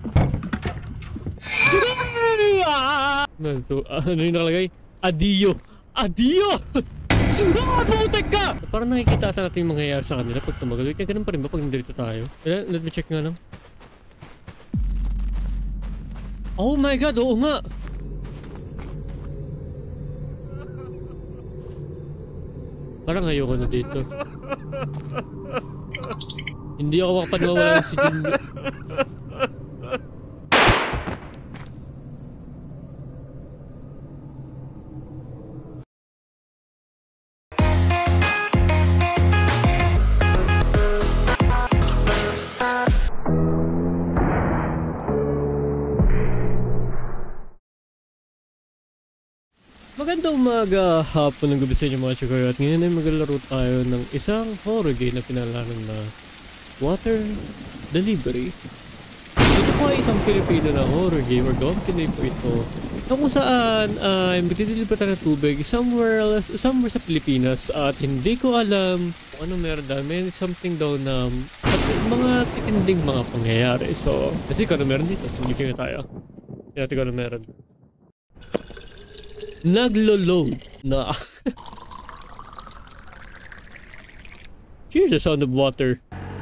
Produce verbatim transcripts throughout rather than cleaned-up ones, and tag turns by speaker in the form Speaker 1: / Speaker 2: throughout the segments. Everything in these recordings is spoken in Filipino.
Speaker 1: Ano to? Ano yung nakalagay? Adio! Adio! Ah! Putek ka! Parang nakikita ata natin yung mangyayari sa kanila pag tumagal. Kaya ganun pa rin ba pag nandito tayo? Let me check nga lang. Oh my god! Oo nga! Parang ayoko na dito. Hindi ako makapaniwala si Jun. Magandang umaga, hapon ng gabi sa inyo mga chikayo. At ngayon ay maglalaro tayo ng isang horror game na pinalaran na Water Delivery. Ito po ay isang Filipino na horror game or gawang Pinoy po ito na kung saan ay uh, magdideliver tayo ng tubig somewhere, somewhere sa Pilipinas. At hindi ko alam kung ano meron dahil may something daw na at mga titinding mga pangyayari. So, kasi kung ano meron dito, hindi kaya tayo. Hindi natin kung ano meron. Naglo-load na. Here's the sound of water.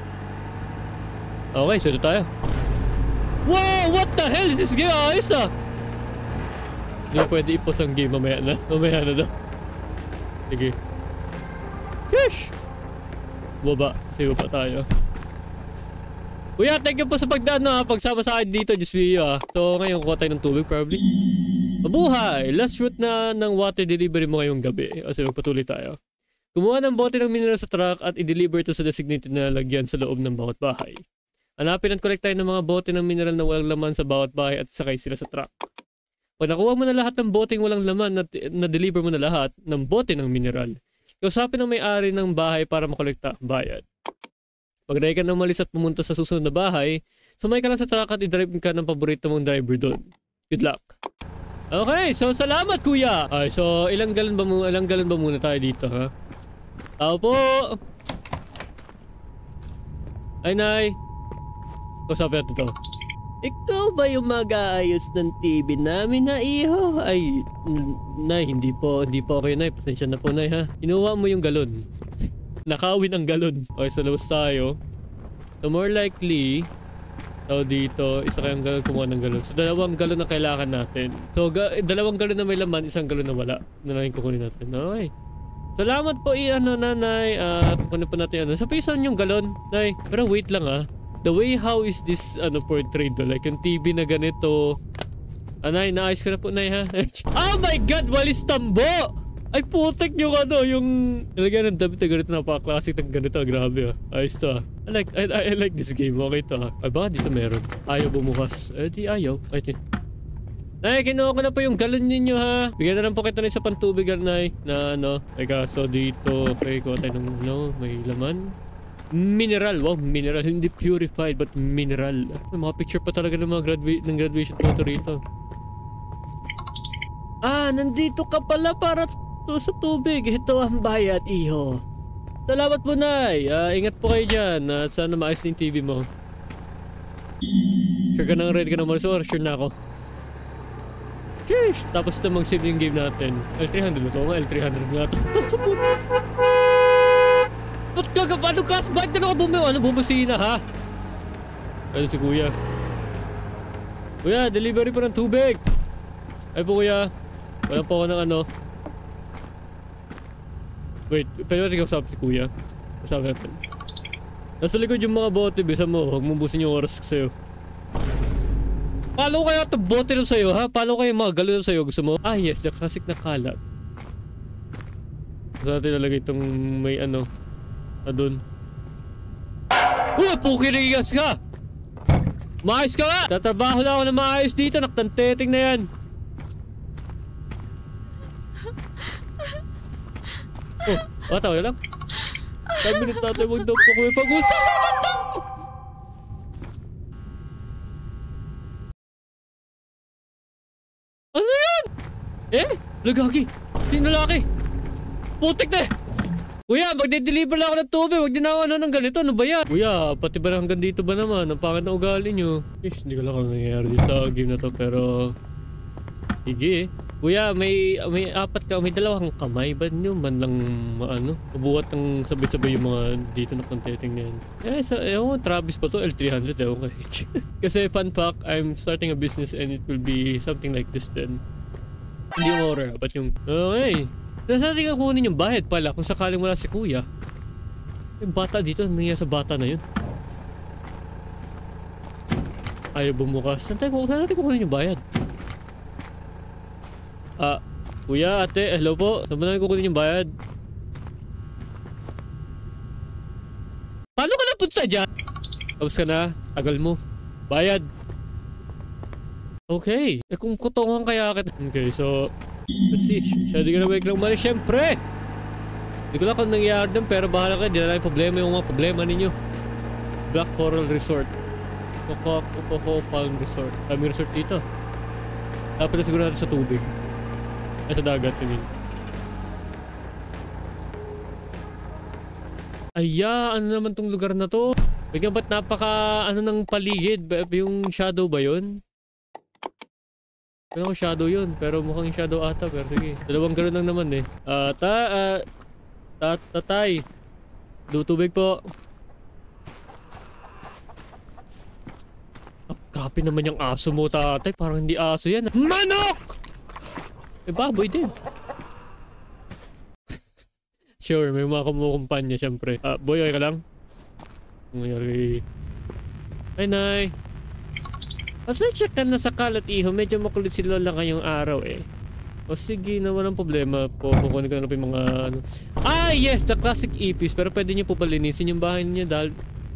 Speaker 1: Okay, so ito tayo. Wow! What the hell is this game? Ayos ah! Hindi pwede ipos ang game mamaya na. Mamaya na daw. Sige. Sheesh! Baba. Sige pa tayo. Kuya, thank you po sa pagdaan na pagsama sa akin dito. Just video ah. So ngayon kuha tayo ng tubig probably. Mabuhay! Last route na ng water delivery mo ngayong gabi. Kasi magpatuloy tayo. Kumuha ng bote ng mineral sa truck at i-deliver ito sa designated na lagyan sa loob ng bawat bahay. Hanapin at collect tayo ng mga bote ng mineral na walang laman sa bawat bahay at sakay sila sa truck. Pag nakuha mo na lahat ng boteng walang laman at na-deliver mo na lahat ng bote ng mineral, kausapin ang may-ari ng bahay para makolekta ang bayad. Pag ready ka na umalis at pumunta sa susunod na bahay, sumay ka lang sa truck at i-drive ka ng paborito mong driver doon. Good luck! Okay, so salamat kuya. Okay, so ilang galon ba muna, ilang galon ba muna tayo dito, ha? Tao po. Ay, nay. Kausapin natin to. Ikaw ba yung mag-aayos ng T V namin na iho? Ay, nay, hindi po, hindi po kayo nay. Pasensya na po nay, ha? Inuwa mo yung galon. Nakawin ang galon. Okay, so labas tayo. So more likely so dito, isa kayang galon kumuha ng galon. So dalawang galon na kailangan natin. So ga dalawang galon na may laman, isang galon na wala. Na lang yung kukunin natin. Okay. Salamat po i-ano nanay. At uh, kunin po natin ano. Sa pisan yung galon, nay. Pero wait lang ah. The way how is this ano portrayed do? Like yung T V na ganito. Anay, naayos ka na po nay ha. Oh my god, walis tambo! Ay putek yung ano, yung nilagyan ng damit na ganito, napaka-classic ng ganito, grabe ah. Ayos to ah. I like, I, I like this game, okay to ah. Ay baka dito meron. Ayaw bumukas. Eh di ayaw. Ay di. Nay, kinuha ko na po yung galon ninyo ha. Bigyan na lang po kita na isa pang tubig nay. Na ano. Teka, so dito, okay, kuha tayo ng ano, may laman. Mineral, wow, mineral. Hindi purified but mineral. May mga picture pa talaga ng mga gradua ng graduation photo rito. Ah, nandito ka pala para to sa tubig. Ito ang bayad, iho. Salamat po, nay. Uh, ingat po kayo dyan. At uh, sana maayos yung T V mo. Sure ka nang ready ka na umalis or sure na ako. Cheers! Tapos ito mag-save yung game natin. L three hundred ito nga. L three hundred nga ito. Ba't ka ka? Paano ka? Bakit ka na bumi? Ano bumusina ha? Ano si kuya? Kuya, delivery po ng tubig. Ay po kuya. Wala po ako ng ano. Wait, pwede natin kausap si kuya. Kausap natin. Nasa likod yung mga bote, bisa mo. Huwag mong busin yung oras ko sa'yo. Paano kaya ito bote nun sa'yo, ha? Paano kaya mga galon sa'yo? Gusto mo? Ah, yes, the classic na kalat. Gusto natin nalagay itong may ano. Na dun. Uy, pukirigas ka! Maayos ka nga! Tatrabaho na ako na maayos dito. Naktanteting na yan. Oh, bata ko lang. Sabi ni tatay, huwag daw po kami pag-usap. Ano yan? Eh? Lagagi. Sino laki? Putik na eh. Kuya, magde-deliver lang ako ng tubig. Huwag din ako ano ng ganito. Ano ba yan? Kuya, pati ba hanggang dito ba naman? Ang pangit na ugali nyo. Ish, hindi ko lang kung nangyayari sa game na to. Pero... sige eh. Kuya, may may apat ka, may dalawang kamay. Ba't nyo man lang ano? Mabuhat ng sabay-sabay yung mga dito na contesting na yan. Eh, sa, ewan, Travis pa to. L three hundred, ewan kayo. Kasi fun fact, I'm starting a business and it will be something like this then. Hindi yung horror, but yung... okay. Nasa natin kukunin yung bayad pala kung sakaling wala si kuya. Yung bata dito, nangyayari sa bata na yun. Ayaw bumukas. Saan natin kukunin yung bayad? Ah, kuya, ate, hello po. Saan ba natin kukunin yung bayad? Paano ka napunta dyan? Tapos ka na, tagal mo. Bayad. Okay. Eh kung kutongan kaya kita. Okay, so... let's see. Siya di ka na biglang mali. Siyempre! Hindi ko lang kung nangyayari doon pero bahala kayo. Di na lang yung problema yung mga problema ninyo. Black Coral Resort. Coco Coco Palm Resort. Kami resort dito. Dapat na siguro natin sa tubig. Ay sa dagat, I mean. Aya, ano naman tong lugar na to? Bigyan ba't napaka ano ng paligid? Yung shadow ba yun? Pero shadow yun, pero mukhang shadow ata, pero sige. Dalawang gano'n lang naman eh. Ah, uh, ta, ah, uh, ta, tatay. Tubig po. Ah, grabe naman yung aso mo, tatay. Parang hindi aso yan. Manok! Eh, baboy din. Sure, may mga kumukumpanya, syempre. Ah, uh, boy, okay ka lang? Nangyari. Ay, nay. Pasensya ka na sa kalat, iho. Medyo makulit si Lola ngayong araw eh. O sige na, walang problema po. Kukunin ko na po yung mga ano. Ah yes, the classic ipis. Pero pwede niyo po palinisin yung bahay niyo dahil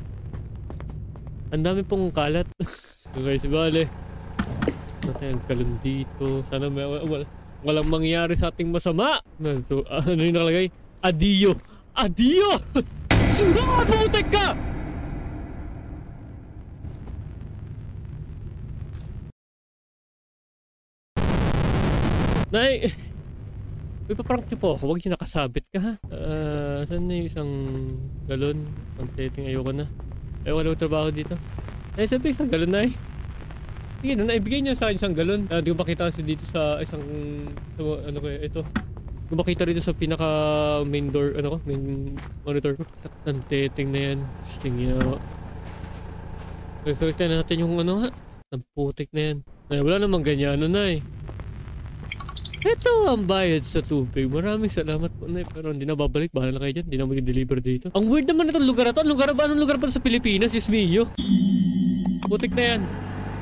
Speaker 1: ang dami pong kalat. Okay, si Bale. Natay ang kalon dito. Sana may, wal, walang mangyari sa ating masama. So, ano yung nakalagay? Adio! Adio! Ah, butek ka! Nay, may paprank niyo po ako. Huwag niyo nakasabit ka ha. Uh, saan na yung isang galon? Pang-setting, ayoko na. Ayoko na trabaho dito. Ay, sabi isang galon na eh. Sige na, naibigay niyo sa akin isang galon. Uh, di ko makita kasi dito sa isang... Sa, ano kaya, ito. Di ko makita rito sa pinaka main door, ano ko, main monitor ko. Ang setting na yan. Sting yawa. Okay, correct na natin yung ano ha. Ang putik na yan. Ay, wala namang ganyan, ano na eh. Ito ang bayad sa tubig. Maraming salamat po na pero hindi na babalik. Bahala na kayo dyan. Hindi na mag-deliver dito. Ang weird naman itong lugar na to. Ang lugar ba? Anong lugar pa sa Pilipinas? Ismiyo. Putik na yan.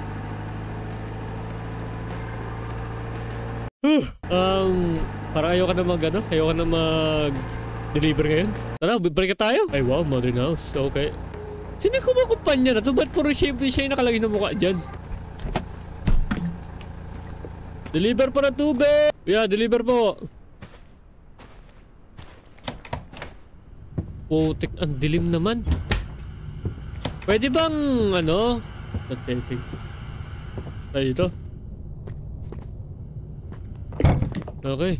Speaker 1: Huh. Um, parang ayaw ka na mag ano? Ayaw ka na mag-deliver ngayon? Tara, balik ka tayo. Ay wow, modern house. Okay. Sino yung kumukumpanya na to? Ba't puro siya, siya yung nakalagay na mukha dyan? Deliver po na tubig! Yeah, deliver po! Putik, ang dilim naman. Pwede bang, ano? Nagtitig. Ay, ito. Okay.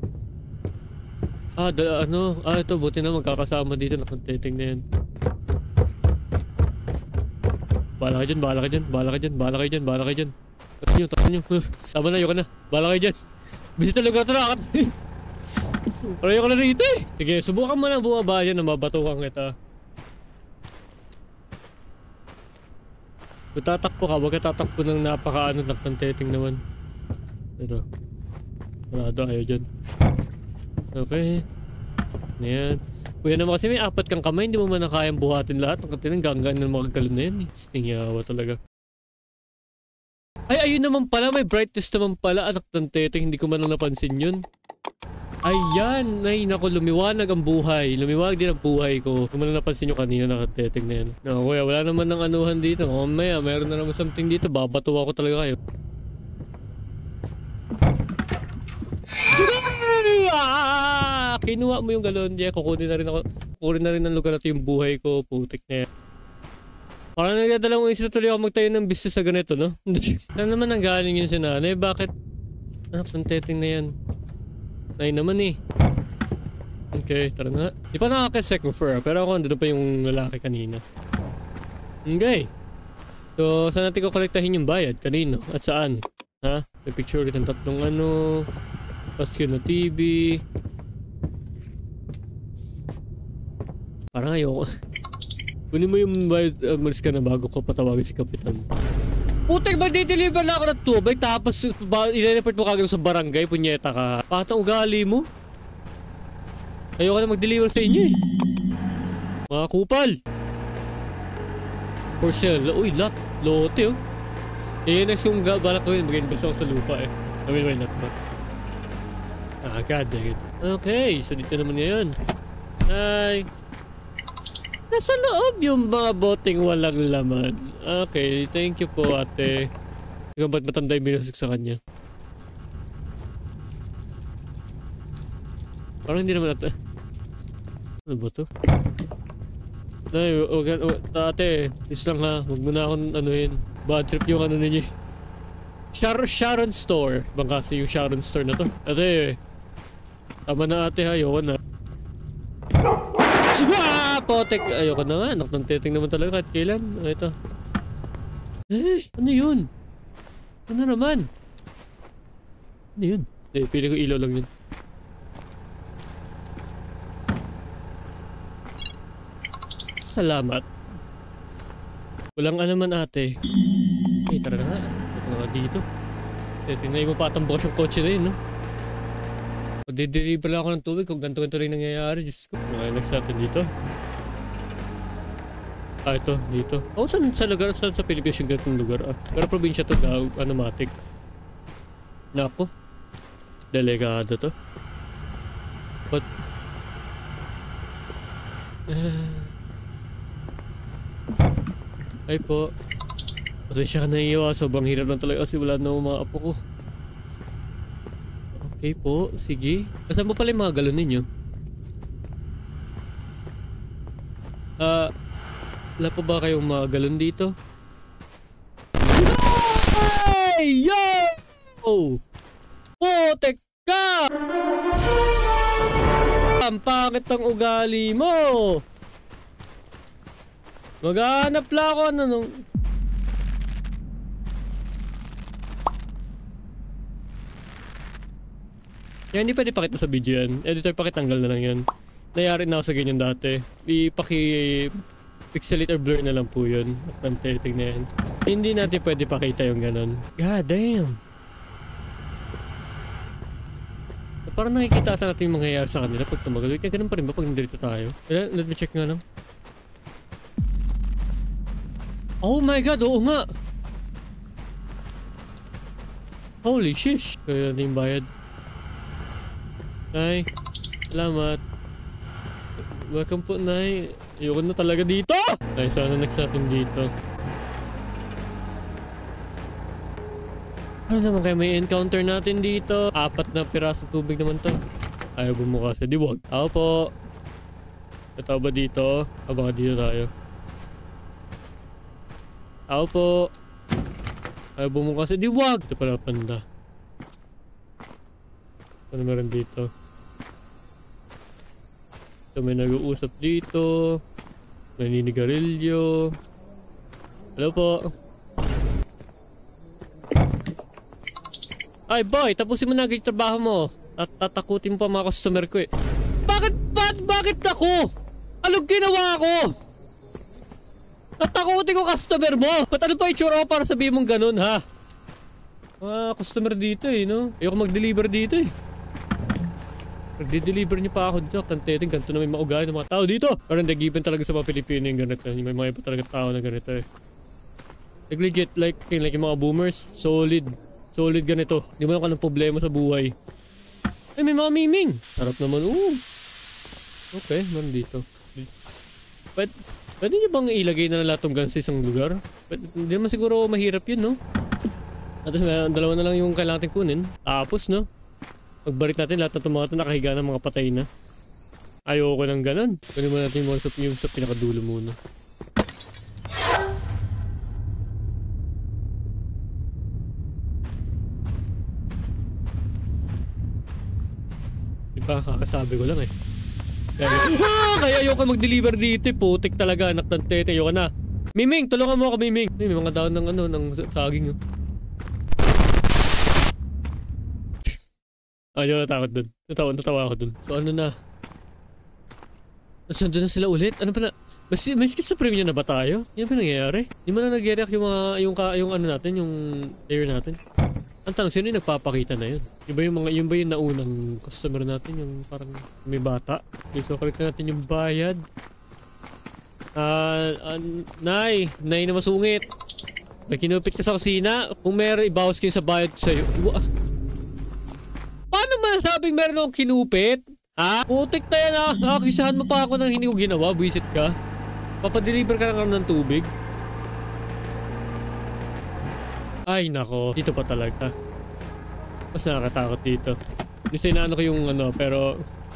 Speaker 1: Ah, da, ano? Ah, ito, buti na magkakasama dito. Nakatitig na yan. Bahala ka dyan, bahala ka dyan, bahala ka dyan, bahala ka dyan, bahala ka dyan. Tapos nyo, tapos nyo. Tama na, ayoko na. Bahala kayo dyan. Busy talaga ito na. Pero ayoko na rito eh. Sige, subukan mo na bumaba dyan na mabatukan kita. Kung tatakpo ka, huwag ka tatakpo ng napaka-ano naktanteting naman. Ito. Marado, ayaw dyan. Okay. Ayan. Kuya naman kasi may apat kang kamay, hindi mo man na kayang buhatin lahat. Ang katinang ganggan ng mga galon na yan eh. Stingyawa talaga. Ay, ayun naman pala. May brightness naman pala. Anak ng teteng. Hindi ko man lang napansin yun. Ayan. Ay, naku. Lumiwanag ang buhay. Lumiwanag din ang buhay ko. Kung man lang napansin nyo kanina nakateteng na yan. No, kuya, wala naman ng anuhan dito. Mamaya, mayroon na naman something dito. Babatuwa ko talaga kayo. Ah! Kinuha mo yung galon. Diya, kukunin na rin ako. Kukunin na rin ng lugar na ito yung buhay ko. Putik na yan. Parang nagdadalawang isip na tuloy ako magtayo ng business sa ganito, no? Ano naman ang galing yun si nanay? Bakit? Anak ng teteng na yan. Nay naman eh. Okay, tara nga. Di pa nakaka-second floor, pero ako andun pa yung lalaki kanina. Okay. So, saan natin kukolektahin yung bayad? Kanino? At saan? Ha? May picture ulit ng tatlong ano. Paskyo na T V. Parang ayoko. Kunin mo yung bayad. Uh, malis ka na bago ko patawagin si Kapitan. Putek, mag-deliver na ako ng tubig tapos i-report mo kagad sa barangay. Punyeta ka. Patang ugali mo. Ayoko na mag-deliver sa inyo eh. Mga kupal. For sale. Uy, lot. Lote oh. Eh, next yung balak ko yun. Mag-invest ako sa lupa eh. I mean, why not ba? Ah, god dang it. Okay, so dito naman ngayon. Hi. Nasa loob yung mga boteng walang laman. Okay, thank you po ate. Ikaw ba't matanda yung binusik sa kanya? Parang hindi naman ate. Ano ba to? Ay, okay, ate, please lang ha. Huwag mo na akong anuhin. Bad trip yung ano ninyo. Shar Sharon Store. Bang kasi yung Sharon Store na to. Ate, tama na ate ha. Ayoko na. Ah! Potek! Ayoko na nga. Anak ng titing naman talaga kahit kailan. Ano ito? Eh, ano yun? Ano naman? Ano yun? Eh, pili ko ilaw lang yun. Salamat. Walang ano man ate. Eh, tara na nga. Ito na nga dito. Eh, tingnan mo patang bukas yung kotse na yun, no? Pag-deliver lang ako ng tubig kung ganito-ganito rin nangyayari. Diyos ko. Ano next natin dito? Ah, ito. Dito. Ako saan sa lugar? Saan sa Pilipinas yung ganitong lugar? Ah, pero probinsya to daw. Anomatic. Nako. Delegado to. But... Uh... Ay po. Pasensya ka na iiwa. Sobrang hirap lang talaga kasi wala na mga apo ko. Okay po. Sige. Kasama pala yung mga galon ninyo? Ah, uh, wala pa ba kayong mga galon dito? Hey! Yo! Oh! Putek ka! Ang pangit ng ugali mo! Maghahanap lang ako ano nung... Yan, hindi pwede pakita sa video yan. Editor, pakitanggal na lang yan. Nayari na ako sa ganyan dati. I-paki-pixelate or blur na lang po yun. Tingnan na yan. Hindi natin pwede pakita yung ganon. God damn! Parang nakikita ata natin yung mangyayari sa kanila pag tumagal. Wait, ganun pa rin ba pag nandito tayo? Let me check nga lang. Oh my god, oo nga! Holy shish! Kaya natin yung bayad. Nay, salamat. Welcome po, Nay. Ayoko na talaga dito! Nay, sana next natin dito. Ano naman kaya may encounter natin dito? Apat na piraso tubig naman to. Ayaw bumuka sa diwag. Ako po. Ito ba dito? O baka dito tayo. Ako po. Ayaw bumuka sa diwag. Ito pala panda. Ano meron dito? So may nag-uusap dito. May ninigarilyo. Hello po. Ay boy, tapusin mo na agad yung trabaho mo. At tatakutin mo pa mga customer ko eh. Bakit? Bakit? Bakit ako? Anong ginawa ko? Tatakutin ko customer mo. Ba't ano pa itsura ko para sabihin mong ganun ha? Mga customer dito eh no? Ayoko mag-deliver dito eh. Nag-deliver niyo pa ako dito. Kanteting, ganito na may maugali ng mga tao dito. Pero hindi, given talaga sa mga Pilipino yung ganito. May mga iba talaga tao na ganito eh. Like legit, like, like yung mga boomers, solid. Solid ganito. Hindi mo lang ka ng problema sa buhay. Ay, may mga miming. Sarap naman. Oo. Okay, meron dito. Pwede, pwede nyo bang ilagay na lahat ng guns sa isang lugar? Pwede, hindi naman siguro mahirap yun, no? At may dalawa na lang yung kailangan natin kunin. Tapos, no? Pagbarit natin lahat ng mga ito nakahiga ng mga patay na. Ayoko ng ganun. Kunin mo natin yung, sa, yung sa pinakadulo muna. Diba, kakasabi ko lang eh. Ah, kaya ayoko mag-deliver dito. Putik talaga, anak ng tete. Ayoko na. Miming, tulungan mo ako, Miming. May mga daon ng ano, ng saging. Oh. Ayaw, natakot dun. Natawa, natawa ako dun. So ano na? Nasaan na sila ulit? Ano pa na? Mas, may schizophrenia na ba tayo? Yan ba nangyayari? Di mo na nag-react yung mga, yung, yung ano natin, yung player natin? Ang tanong, sino yung nagpapakita na yun? Yung ba yung mga, yung ba yung naunang customer natin? Yung parang may bata? Okay, so collect na natin yung bayad. Ah, uh, uh, Nay, Nay na masungit. May kinupit ka sa kusina. Kung meron, ibawas ko yung sa bayad ko sa'yo. Paano masabing meron akong kinupit? Ha? Putik na yan ha. Nakakisahan mo pa ako nang hindi ko ginawa. Buisit ka. Papadeliver ka lang ng tubig. Ay nako. Dito pa talaga. Mas nakakatakot dito. Yung sinano ko yung ano pero...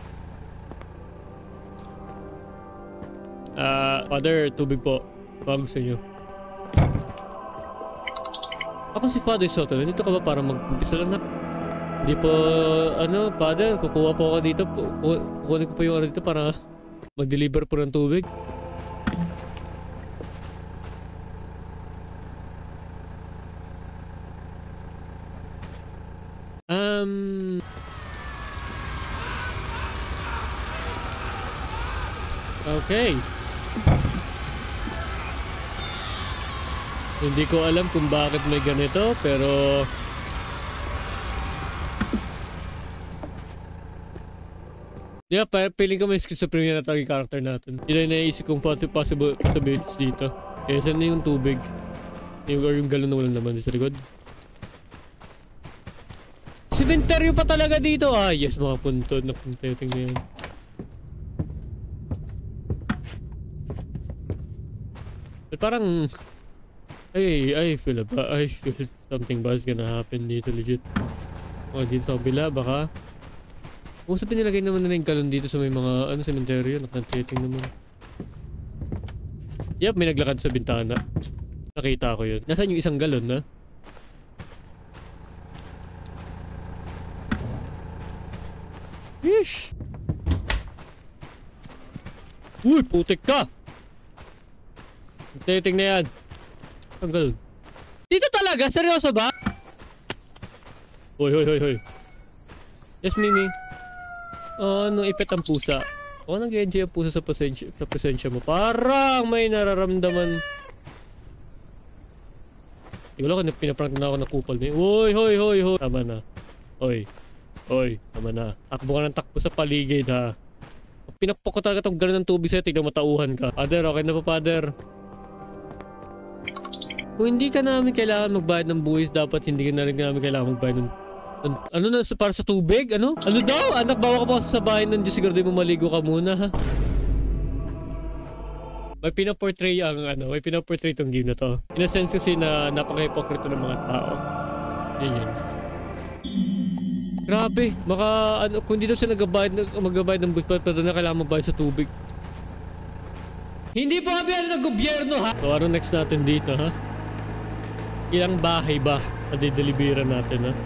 Speaker 1: Ah, uh, Father, tubig po. Bago sa inyo. Ako si Father Soto. Nandito ka ba para mag-umpisa lang na? Hindi po, ano, Father, kukuha po ako dito. Kukunin ko po yung ano dito para mag-deliver po ng tubig. Um... Okay. Hindi ko alam kung bakit may ganito, pero... Yeah, feeling ko may schizophrenia na tawag yung character natin. Yun ay naisip kong possible possibilities dito. Kaya saan na yung tubig? Yung, or yung galon na walang naman sa likod. Cementerio pa talaga dito! Ah, yes, mga puntod na punto. Tingnan yan. But parang... Ay, I feel ba? I feel something bad is gonna happen dito, legit. Oh, dito sa kabila, baka... Kung sa pinilagay naman nila yung galon dito sa may mga ano cementerio, nakantiting naman. Yep, may naglakad sa bintana. Nakita ko yun. Nasaan yung isang galon na? Yeesh! Uy, putik ka! Nakantiting na yan. Ang galon. Dito talaga? Seryoso ba? Hoy, hoy, hoy, hoy. Yes, Mimi. Oh, ano, ipet ang pusa. Oh, nag-enjoy ang pusa sa presensya, sa presensya mo. Parang may nararamdaman. Hindi ko lang kung pinaprank na ako ng kupal niya. Hoy, hoy, hoy, hoy. Tama na. Hoy. Hoy, tama na. Takbo ka ng takbo sa paligid ha. Pinakpok ko talaga itong gano'n ng tubig sa'yo. Tignan matauhan ka. Father, okay na pa, Father. Kung hindi ka namin kailangan magbayad ng buwis, dapat hindi ka na rin namin kailangan magbayad ng... Ano na, para sa tubig? Ano? Ano daw? Anak, bawa ka pa sa bahay ng Diyos. Siguro di mo maligo ka muna, ha? May pinaportray ang, ano, may pinaportray itong game na to. In a sense kasi na napaka-hypocrite ng mga tao. Yan yun. Grabe. Maka, ano, kung di daw siya nagbabayad, magbabayad ng buwis, pero na kailangan magbayad sa tubig. Hindi po kami ano ng gobyerno, ha? So, ano next natin dito, ha? Ilang bahay ba na dideliveran natin, ha?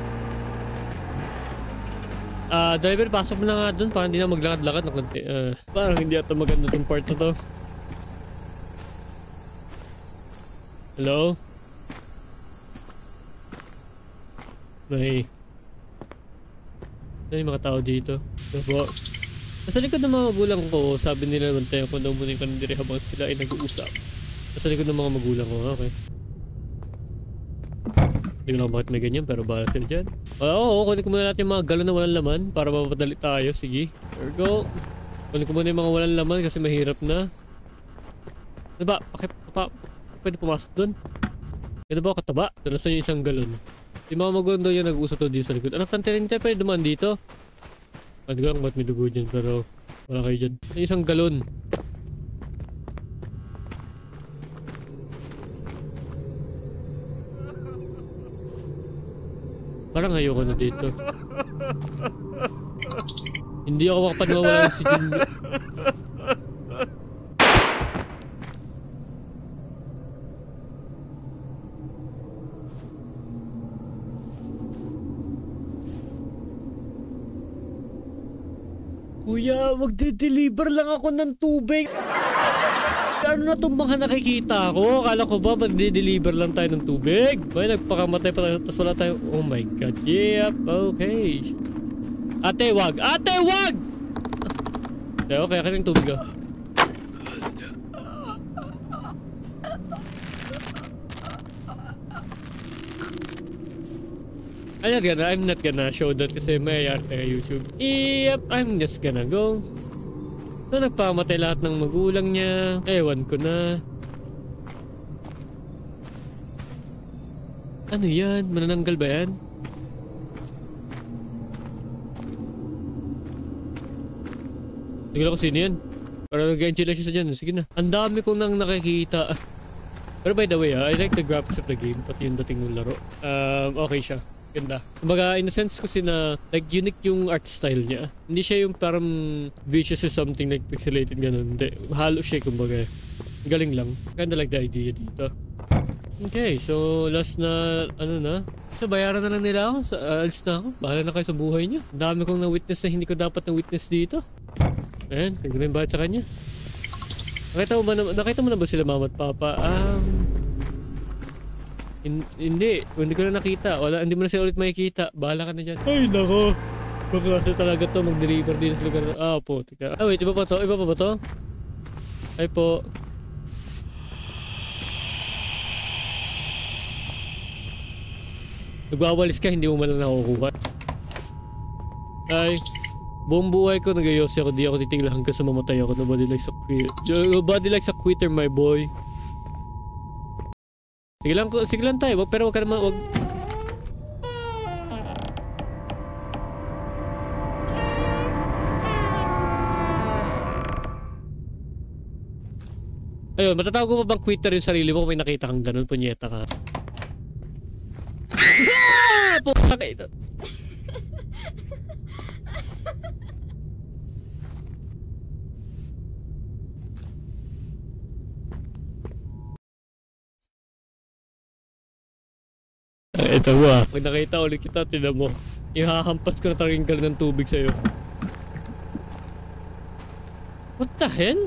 Speaker 1: Ah, uh, driver, pasok mo na nga dun. Parang hindi na maglakad-lakad. Uh, parang hindi ata maganda itong part na to. Hello? May... May mga tao dito. So, po. Nasa likod ng mga magulang ko, sabi nila naman tayo kung daw muna yung kanindiri habang sila ay nag-uusap. Nasa likod ng mga magulang ko, okay. Hindi ko lang bakit may ganyan, pero bahala sila dyan. Oo, oo, kunin ko muna natin yung mga galon na walang laman para mapadali tayo. Sige, there we go. Kunin ko muna yung mga walang laman kasi mahirap na. Ano ba? Bakit pa, pwede pumasok dun? Ano ba kataba? Doon nasa yung isang galon. Yung mga magulang doon yung nag-uusap doon dito sa likod. Anak, tantirin tayo, pwede dumaan dito. Hindi ko lang ba't may dugo dyan, pero wala kayo dyan. Yung isang galon. Parang ayoko na dito. Hindi ako makapaniwala si Jun. Kuya, magde-deliver lang ako ng tubig. Ano na itong mga nakikita ko? Akala ko ba magde-deliver lang tayo ng tubig? May nagpakamatay pa tayo, tapos wala tayo. Oh my god, yep, okay. Ate, wag! Ate, wag! Okay, okay, akin yung tubig ah. I'm not gonna, I'm not gonna show that kasi may arte kay YouTube. Yep, I'm just gonna go. So, nagpamatay lahat ng magulang niya. Ewan ko na. Ano yan? Manananggal ba yan? Hindi ko sino yan. Para nag-enjoy siya sa dyan. Sige na. Ang dami kong nang nakikita. Pero by the way, ah, I like the graphics of the game. Pati yung dating ng laro. Um, okay siya. Ganda. Kumbaga, in a sense kasi na like unique yung art style niya. Hindi siya yung parang vicious or something like pixelated ganun. Hindi. Halo siya kumbaga. Galing lang. Kinda like the idea dito. Okay, so last na ano na. So bayaran na lang nila ako. Sa, uh, alis na ako. Bahala na kayo sa buhay niyo. Ang dami kong na-witness na hindi ko dapat na-witness dito. Ayan, tignan yung bayad sa kanya. Nakita mo, ba na, nakita mo na ba sila mama at papa? Um... In, hindi, hindi ko na nakita. Wala, hindi mo na siya ulit makikita. Bahala ka na dyan. Ay, nako. Baka kasi talaga to mag-deliver din sa lugar. Ah, po. Tika. Ah, wait. Iba pa to? Iba pa ba to? Ay po. Nagwawalis ka, hindi mo man lang nakukuha. Ay. Buong buhay ko nag-ayos ako. Di ako titigla hanggang sa mamatay ako. Nobody likes a quitter. Nobody likes a quitter, my boy. Sige lang, sige lang tayo, pero wag ka naman, wag. Ayun, matatawag ko pa bang quitter yung sarili mo kung may nakita kang ganun, punyeta ka. Ah! Puta ka ito. Ito mo ah. Pag nakita ulit kita, tinan mo. Ihahampas ko na talagang galing ng tubig sa'yo. What the hell?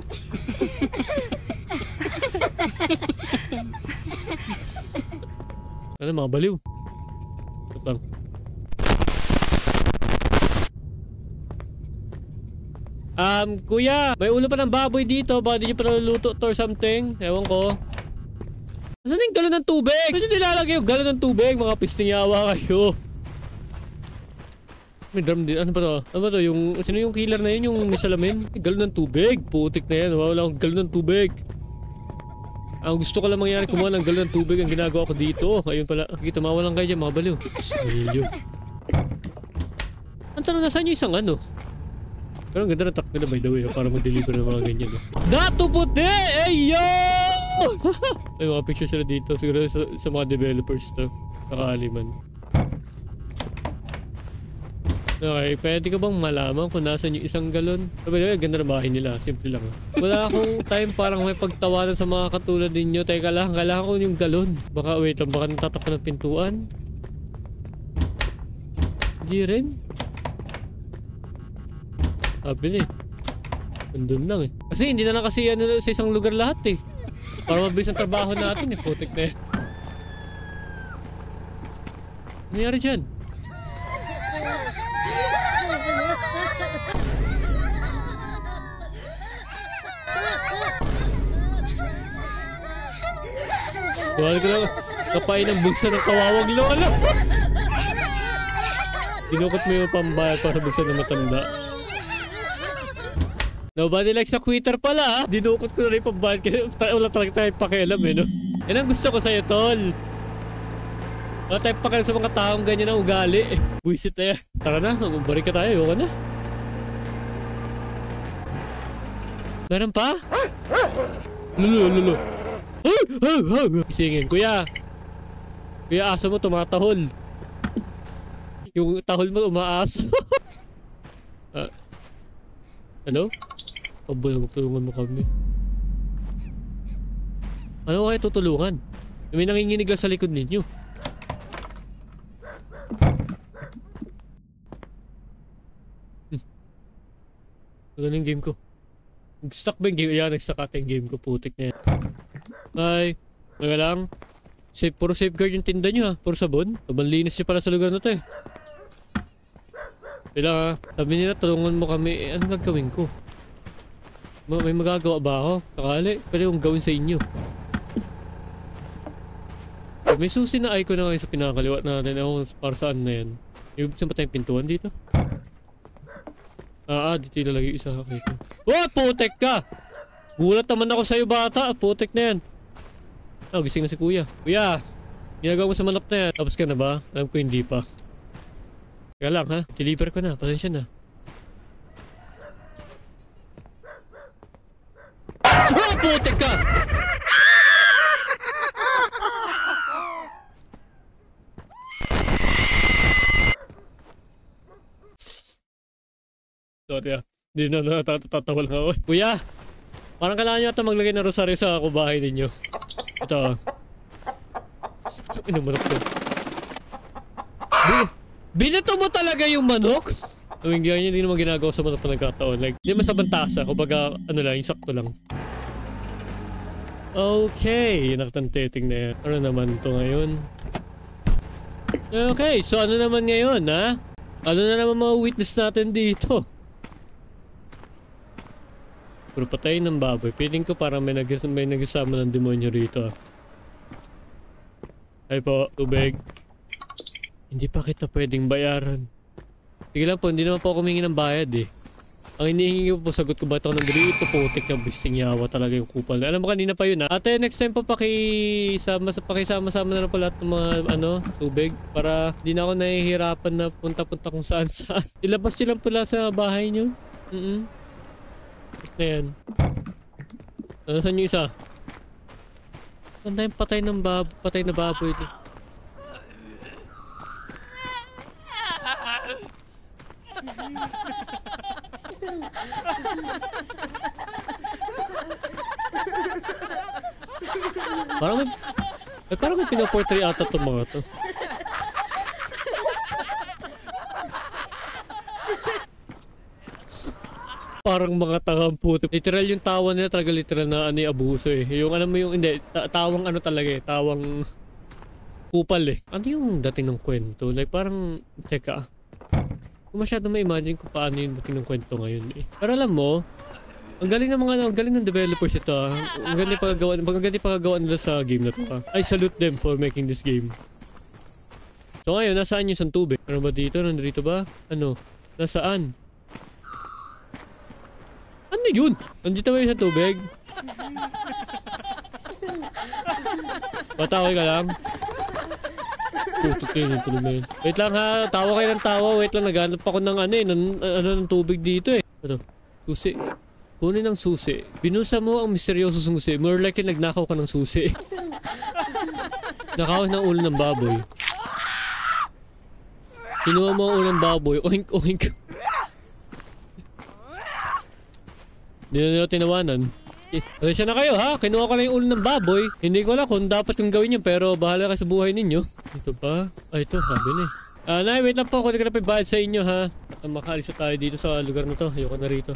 Speaker 1: Ano mga baliw? Ito lang. Um, kuya, may ulo pa ng baboy dito. Baka di nyo pa naluluto to or something. Ewan ko. Saan yung galon ng tubig? Saan yung nilalagay yung galon ng tubig? Mga pisting yawa kayo. May drum din. Ano ba to? Ano ba to? Yung, sino yung killer na yun? Yung may salamin? May galon ng tubig. Putik na yan. Wala akong galon ng tubig. Ang gusto ko lang mangyari, kumuha ng galon ng tubig. Ang ginagawa ko dito. Ayun pala. Sige, tumawa lang kayo dyan mga baliw. Smilyo. Ang tanong na saan yung isang ano? Pero ang ganda ng truck nila by the way. Para mag-deliver ng mga ganyan. Dato puti! Eyo! May mga picture sila dito. Siguro sa, sa mga developers to. Sakali man. Okay, pwede ka bang malaman kung nasan yung isang galon? Sabi nila, ganda na bahay nila. Simple lang. Wala akong time parang may pagtawanan sa mga katulad ninyo. Teka lang, kailangan ko yung galon. Baka wait lang, baka natatapan ng pintuan. Hindi rin. Sabi eh. Nandun lang eh. Kasi hindi na lang kasi ano, sa isang lugar lahat eh. Para mabilis ang trabaho natin eh. Putik na eh. Ano nangyari dyan? Tuwal ko lang. Kapain ng bulsa ng kawawang lola. Dinukot mo yung pambayad para bulsa ng matanda. Nobody likes a quitter pala ah. Dinukot ko na rin pambayad kasi wala talaga tayo pakialam eh no. Yan ang gusto ko sa'yo tol. Wala tayo pakialam sa mga taong ganyan ang ugali eh. Buisit na yan. Tara na, magbalik ka tayo. Ayoko na. Meron pa? Lulu, lulu. Isingin, kuya. Kuya, aso mo tumatahol. Yung tahol mo umaas. uh, Hello? Pabula, magtulungan mo kami. Ano kayo tutulungan? May nanginginig lang sa likod ninyo. Hmm. Ano yung game ko? Nag-stuck ba yung game? Ayan, nag-stuck ata yung game ko. Putik na yan. Ay, naga lang. Safe, puro safeguard yung tinda nyo ha. Puro sabon. Sobrang linis nyo pala sa lugar na to eh. Kailang ha. Sabi nila, tulungan mo kami. Eh, ano gagawin ko? May magagawa ba ako? Sakali, pwede kong gawin sa inyo. May susi na icon na kayo sa pinakaliwa natin. Ewan para saan na yan. Ibig saan ba tayong pintuan dito? Ah, ah, dito ilalagay isa ka kayo. Oh, putek ka! Gulat naman ako sa'yo bata. Putek na yan. Ah, gising na si kuya. Kuya, ginagawa mo sa manap na yan. Tapos ka na ba? Alam ko hindi pa. Kaya lang ha, deliver ko na. Pasensya na. Ah, putek ka! Sorry ah. Hindi na natatawa lang ako. Kuya! Parang kailangan nyo ata maglagay ng rosaryo sa ako bahay ninyo. Ito ah. Ino manok to. Binato mo talaga yung manok? Awing ganyan hindi naman ginagawa sa manok na nagkataon. Like, hindi man sa bantasa. Kumbaga, ano lang, yung sakto lang. Okay. Nakatanteting na yan. Ano naman to ngayon? Okay. So ano naman ngayon ha? Ano na naman mga witness natin dito? Puro patay ng baboy. Piling ko parang may, nag may nagsama ng demonyo rito. Ay po, tubig. Hindi pa kita pwedeng bayaran. Sige lang po, hindi naman po ako humingi ng bayad eh. Ang hinihingi ko po, sagot ko ba ito ng dito putik na bisting yawa talaga yung kupal. Alam mo kanina pa yun ha. Ate, next time po pakisama, pakisama-sama na lang po lahat ng mga ano, tubig. Para di na ako nahihirapan na punta-punta kung saan-saan. Ilabas nyo lang pula sa bahay nyo. Mm-mm. Na yan. Ano saan yung isa? Saan tayong patay ng bab patay na baboy ito? Parang may eh, parang may pinaportray ata itong mga to. Parang mga tangang puto. Literal yung tawa nila talaga literal na ano yung abuso eh. Yung alam mo yung hindi, ta tawang ano talaga eh. Tawang kupal eh. Ano yung dating ng kwento? Like parang, teka. Kung masyado ma-imagine kung paano yung dating ng kwento ngayon eh. Pero alam mo, ang galing ng mga, ang galing ng developers ito ah. Ang galing pagkagawa, ang galing pagkagawa nila sa game na to ah. I salute them for making this game. So ngayon, nasaan yung isang tubig? Ano ba dito? Nandito ba? Ano? Nasaan? Ano yun? Nandito ba yung sa tubig? Patawag ka lang. Putok yun yung tulog na yun. Wait lang ha, tawa kayo ng tawa. Wait lang, naghanap ako ng ano eh, ng, ano, ng tubig dito eh. Ano? Susi. Kunin ng susi. Binulsa mo ang misteryoso susi. More likely nagnakaw ka ng susi. Nakaw ng ulo ng baboy. Kinuha mo ang ulo ng baboy. Oink, oink. Hindi na nila tinawanan. Eh, pasensya na kayo ha. Kinuha ko lang yung ulo ng baboy. Hindi ko alam kung dapat yung gawin yun. Pero bahala ka sa buhay ninyo. Ito pa. Ay ito. Sabi na eh. Ah, nay, wait lang po. Kung di ka na pibahid sa inyo ha. At makaalis tayo dito sa lugar na to. Ayoko na rito.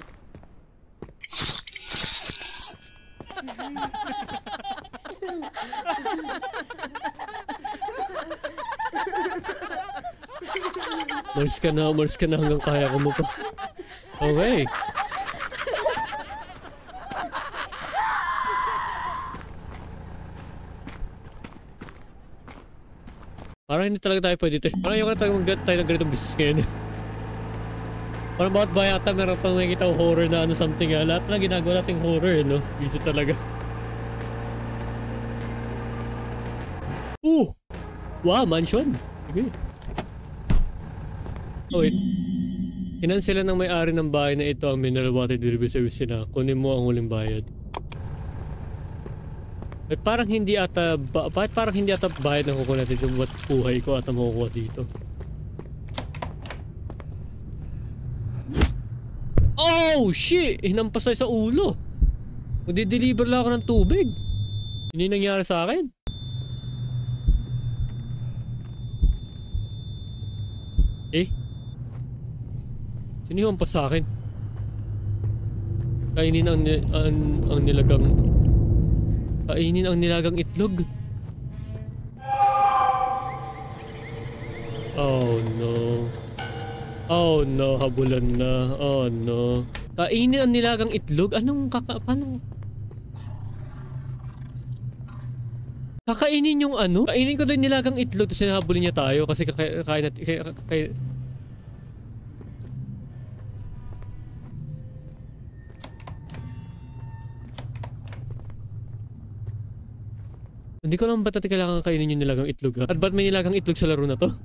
Speaker 1: Umalis ka na. Umalis ka na hanggang kaya ko mo pa. Okay. Parang hindi talaga tayo pwede tayo. Parang yung talaga mag-get tayo ng ganitong business ngayon. Parang bawat bayata meron pang makikita ko horror na ano something ha. Lahat na ginagawa nating horror eh no. Visit talaga. Uh! Wow, mansion! Okay. Oh wait. Kinansela ng may-ari ng bahay na ito ang mineral water delivery service na. Kunin mo ang huling bayad. Eh, parang hindi ata, ba, bakit parang hindi ata bayad ng kukuha natin yung buhay ko ata makukuha dito. Oh shit! Hinampas tayo sa ulo. Magdi-deliver lang ako ng tubig. Hindi nangyari sa akin. Eh? Sino yung hampas sa akin? Kainin ang, ni- ang, ang nilagang... Kainin ang nilagang itlog. Oh no. Oh no, habulan na. Oh no. Kainin ang nilagang itlog? Anong kaka... Paano? Kakainin yung ano? Kainin ko din nilagang itlog tapos hinahabulin niya tayo kasi kakain natin... Kaya, kaya, hindi ko lang ba't natin kailangan kainin yung nilagang itlog ha? At ba't may nilagang itlog sa laro na to?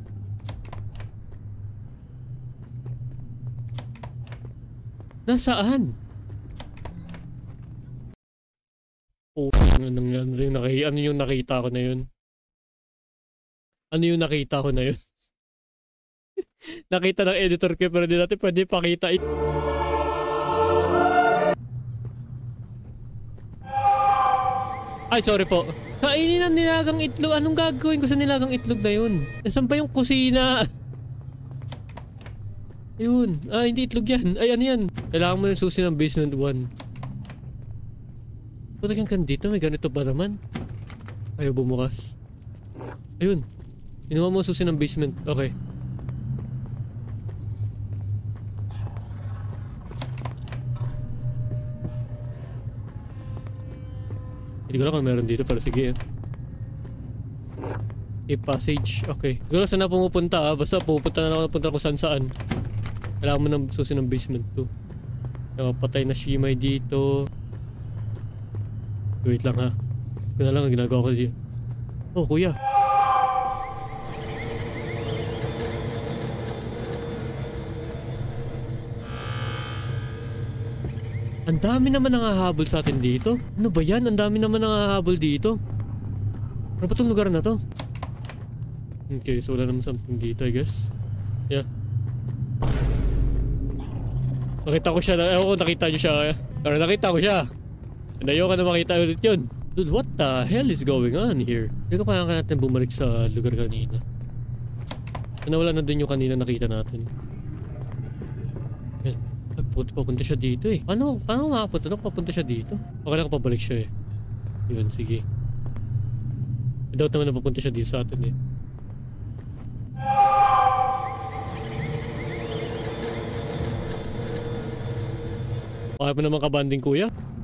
Speaker 1: Nasaan? Oh, ano yung, naki, ano yung nakita ko na yun? Ano yung nakita ko na yun? Nakita ng editor ko pero di natin pwede pakita it. Ay, sorry po. Kainin ang nilagang itlog. Anong gagawin ko sa nilagang itlog na yun? Nasaan ba yung kusina? Ayun. Ah, hindi itlog yan. Ay, ano yan? Kailangan mo ng susi ng basement one. Puta kang dito. May ganito ba naman? Ayaw bumukas. Ayun. Inuha mo susi ng basement. Okay. Hindi ko lang kung meron dito pero sige. A passage. Okay. Siguro saan na pumupunta ah. Basta pupunta na ako napunta ko saan saan. Kailangan mo ng susi ng basement two. Nakapatay na Shimay dito. Wait lang ha. Ito na lang ang ginagawa ko dito. Oh kuya. Ang dami naman nangahabol sa atin dito. Ano ba yan? Ang dami naman nangahabol dito. Ano ba itong lugar na to? Okay, so wala naman something dito I guess. Yeah. Nakita ko siya. Ewan ko nakita niyo siya. Pero nakita ko siya. Ayoko na makita ulit yun. Dude, what the hell is going on here? Hindi ko pa natin bumalik sa lugar kanina. Nawala na din yung kanina nakita natin. Yan. Ay, puto, papunta siya dito eh. Paano, paano makapunta? Paano papunta siya dito? Okay lang pabalik siya eh. Yun, sige. I doubt naman na papunta siya dito sa atin eh. Pakaya mo naman kabanding kuya.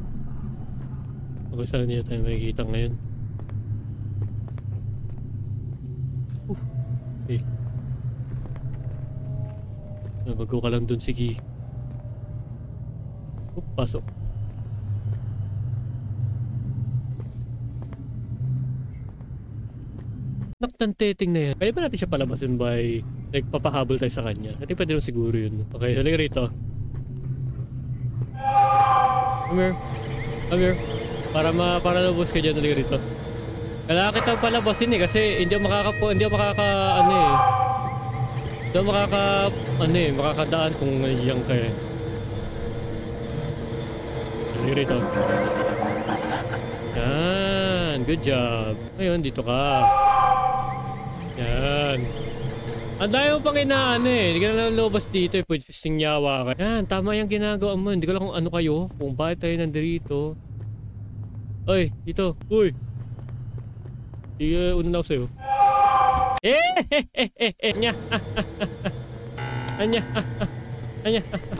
Speaker 1: Okay, saan niya tayo makikita ngayon? Uf. Okay. Bago ka lang dun, sige. Oop, pasok. Naktanteting na yan. Kaya ba natin siya palabasin by like papahabol tayo sa kanya? Natin pwede naman siguro yun. Okay, halika rito. Come here. Come here. Para ma para labos ka dyan, halika rito. Kailangan kitang palabasin eh kasi hindi ako makaka hindi ako makaka ano eh. Hindi ako makaka ano eh, makakadaan kung nandiyan ka eh. Halika rito. Yan, good job. Ngayon, dito ka. Yan. Ang dami mo pang inaano eh. Hindi ka na lang lobas dito eh. Pwede singyawa ka. Yan, tama yung ginagawa mo. Hindi ko lang kung ano kayo. Kung bakit tayo nandito. Oy, dito. Uy. Sige, una na ako sa'yo. Eh! Anya. Anya. Anya.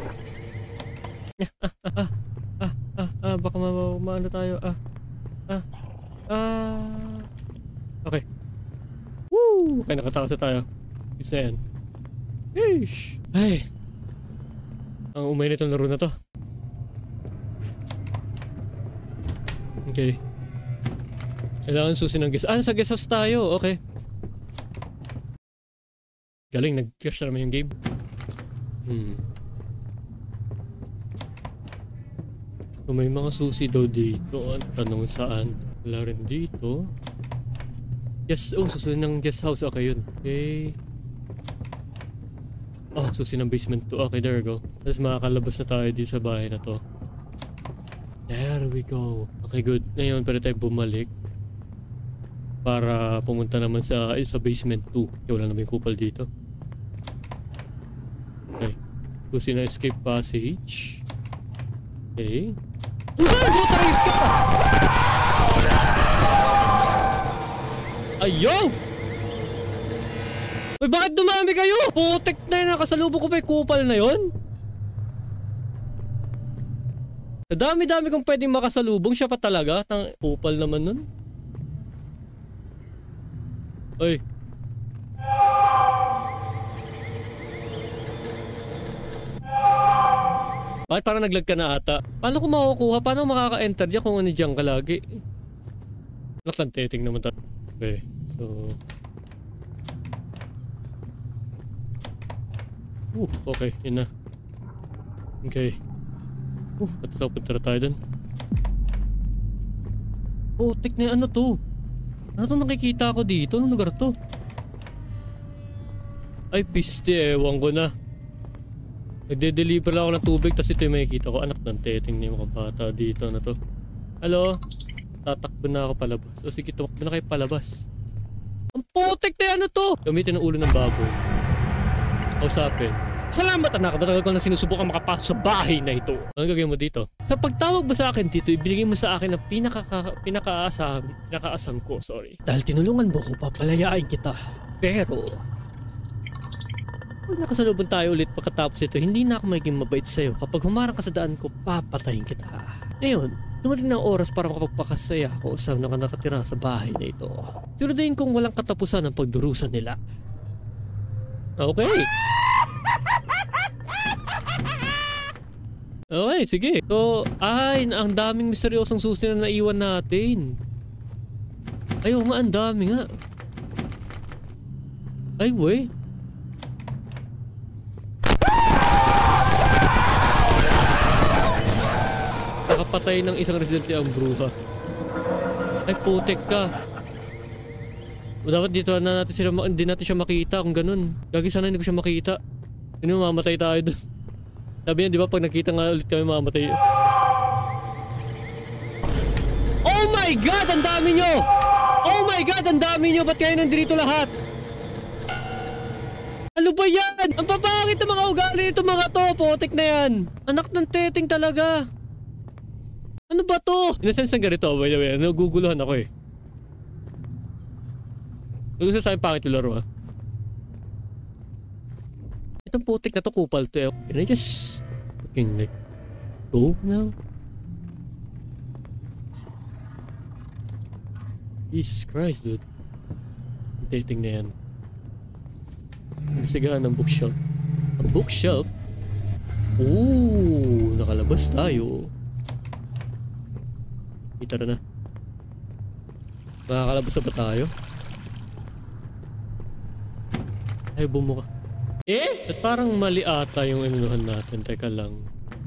Speaker 1: Ah. Ah. Ah. Ah. Baka maano tayo. Ah. Ah. Ah. Okay. Woo! Okay, nakatakas na tayo. Isa yan. Eish! Ay! Ang umainit ang laro na to. Okay. Kailangan susi ng guest. Ah, sa guest house tayo. Okay. Galing, nag-crash na naman yung game. Hmm. So, may mga susi daw dito. Tanong saan? Wala rin dito. Yes, oh, susi ng guest house. Okay, yun. Okay. Oh, susi ng basement two. Okay, there we go. Tapos makakalabas na tayo dito sa bahay na to. There we go. Okay, good. Ngayon, pwede tayo bumalik. Para pumunta naman sa, eh, sa basement two. Okay, wala naman yung kupal dito. Okay. Susi na escape passage. Okay. Ah! Butaris ka! Ayaw! Uy, bakit dumami kayo? Putek na yun, nakasalubong ko pa yung kupal na yun. Sa dami-dami kong pwedeng makasalubong, siya pa talaga. Tang kupal naman nun. Uy. Bakit parang naglag ka na ata? Paano ko makukuha? Paano makaka-enter dyan kung ano dyan ka lagi? Naklanteting naman tayo. Okay, so... Uh, okay, yun na. Okay. Uh, at sa punta na tayo dun. Oh, tek na ano to? Ano to nakikita ko dito? Anong lugar to? Ay, piste, ewan ko na. Nagde-deliver lang ako ng tubig, tas ito yung makikita ko. Anak ng teting na yung mga bata dito na to. Hello? Tatakbo na ako palabas. O sige, tumakbo na kayo palabas. Ang putik na ano to? Gamitin ang ulo ng baboy. Kausapin. Salamat anak, matagal ko na sinusubukan makapasok sa bahay na ito. Ano gagawin mo dito? Sa pagtawag mo sa akin dito, ibigay mo sa akin ang pinaka pinakaasam, pinakaasam ko, sorry. Dahil tinulungan mo ko, papalayain kita. Pero pag nakasalubong tayo ulit pagkatapos ito, hindi na ako magiging mabait sa'yo. Kapag humarang ka sa daan ko, papatayin kita. Ngayon, dumating na oras para makapagpakasaya ako sa mga nakatira sa bahay na ito. Siguraduhin kong walang katapusan ang pagdurusan nila. Okay. Okay, sige. So, ay, ang daming misteryosong susi na naiwan natin. Ay, oo nga, ang dami nga. Ay, wey. Nakapatay ng isang residente ang bruha. Ay, putek ka. Dapat dito na natin sila, hindi natin siya makita kung ganun. Gagi, sana hindi ko siya makita. Hindi mo mamatay tayo doon. Sabi niya, di ba, pag nakita nga ulit kami mamatay. Oh my God! Ang dami nyo! Oh my God! Ang dami nyo! Ba't kayo nandito lahat? Ano ba yan? Ang papangit ng mga ugali nito mga to! Putik na yan! Anak ng teting talaga! Ano ba to? In a sense ng ganito, by the way, naguguluhan ako eh. Gusto sa akin pangit yung laro ah. Itong putik na to, kupal to eh. Can I just fucking like go now? Jesus Christ, dude. Ang dating na yan. Nasigahan ng bookshelf. Ang bookshelf? Ooh, nakalabas tayo. Kita na na. Makakalabas na ba tayo? Ay, bumuka. Eh? At parang mali ata yung inunuhan natin. Teka lang.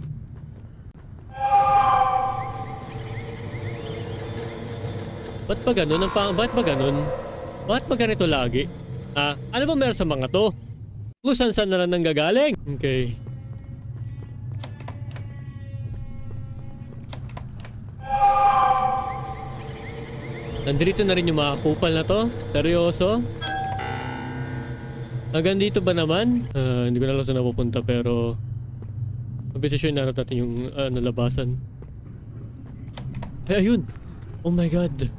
Speaker 1: Ba't ba ganun? Ang pang... Ba't ba ganun? Ba't ba ganito lagi? Ah, ano ba meron sa mga to? Kung saan-saan na lang nanggagaling? Okay. Nandito na rin yung mga kupal na to? Seryoso? Hanggang dito ba naman? Uh, hindi ko na lang saan napupunta pero competition na natin yung uh, nalabasan. Ay, ayun! Oh my God!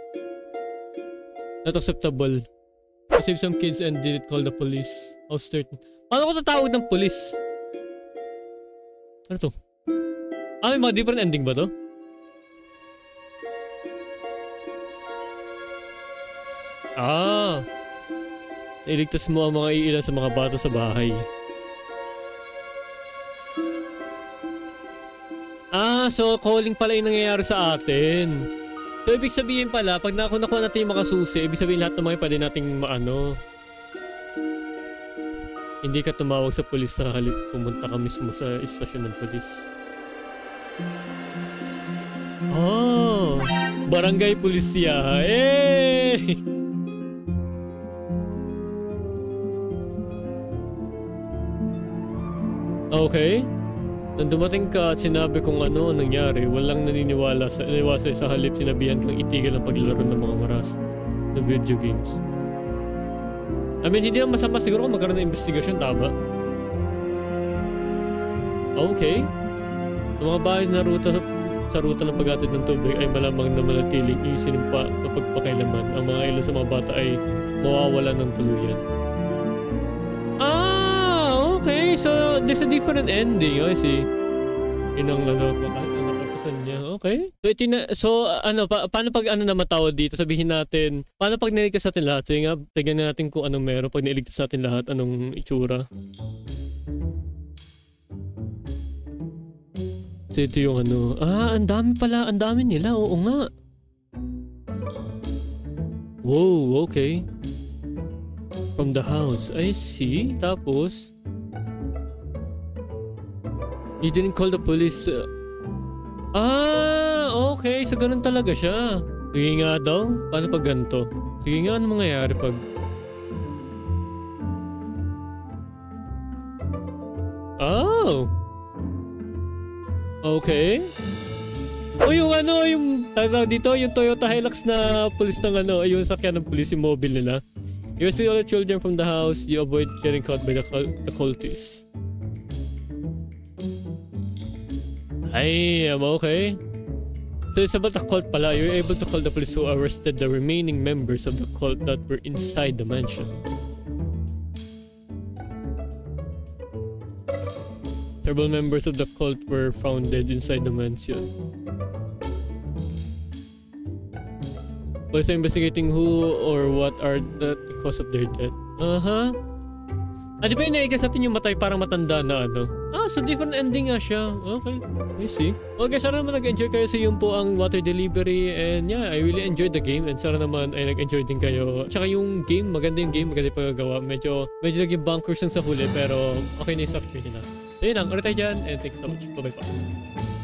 Speaker 1: Not acceptable. I saved some kids and didn't call the police. How certain. Paano ko tatawag ng police? Ano to? Ah, may mga different ending ba to? Ah! Iligtas mo ang mga iilan sa mga bata sa bahay. Ah, so calling pala yung nangyayari sa atin. So ibig sabihin pala, pag nakuha natin yung makasusi, ibig sabihin lahat ng mga pwede nating maano. Hindi ka tumawag sa polis na halip pumunta ka mismo sa istasyon ng polis. Oh! Barangay Pulisya! Eh! Okay. Nung dumating ka at sinabi kung ano ang nangyari, walang naniniwala sa iniwasa sa halip sinabihan kang itigil ang paglalaro ng mga maras ng video games. I mean, hindi naman masama siguro kung magkaroon ng investigasyon, tama? Okay. Ang mga bahay na ruta sa ruta ng paghatid ng tubig ay malamang na manatiling isinimpa na pagpakailaman. Ang mga ilan sa mga bata ay mawawala ng tuluyan. Ah, okay. So, there's a different ending. I see. Yun ang ano, napapasan niya. Okay. So, itina, so ano, pa, paano pag ano na matawad dito? Sabihin natin, paano pag niligtas natin lahat? Sige nga, tignan natin kung anong meron. Pag niligtas natin lahat, anong itsura. So, ito yung ano. Ah, ang dami pala. Ang dami nila. Oo nga. Wow, okay. From the house. I see. Tapos, he didn't call the police. Ah, okay. So, ganun talaga siya. Sige nga daw. Paano pag ganito? Sige nga, ano mangyayari pag... Oh! Okay. O yung ano, yung tawag dito, yung Toyota Hilux na police ng ano, yung sakyan ng police, yung mobile nila. You rescue all the children from the house, you avoid getting caught by the, cul the cultists. Ay, I'm okay. So it's about the cult pala. You're able to call the police who arrested the remaining members of the cult that were inside the mansion. Several members of the cult were found dead inside the mansion. Police are investigating who or what are the cause of their death. Uh-huh. Ah, di ba yung naigas natin yung matay parang matanda na ano? Ah, so different ending nga siya. Okay, I see. Okay, sana naman nag-enjoy kayo sa yun po ang water delivery. And yeah, I really enjoyed the game. And sana naman ay nag-enjoy din kayo. Tsaka yung game, maganda yung game, maganda yung pagagawa. Medyo, medyo naging bunkers lang sa huli pero okay na yung structure nila. So yun lang, ulit tayo dyan and thank you so much. Bye-bye pa.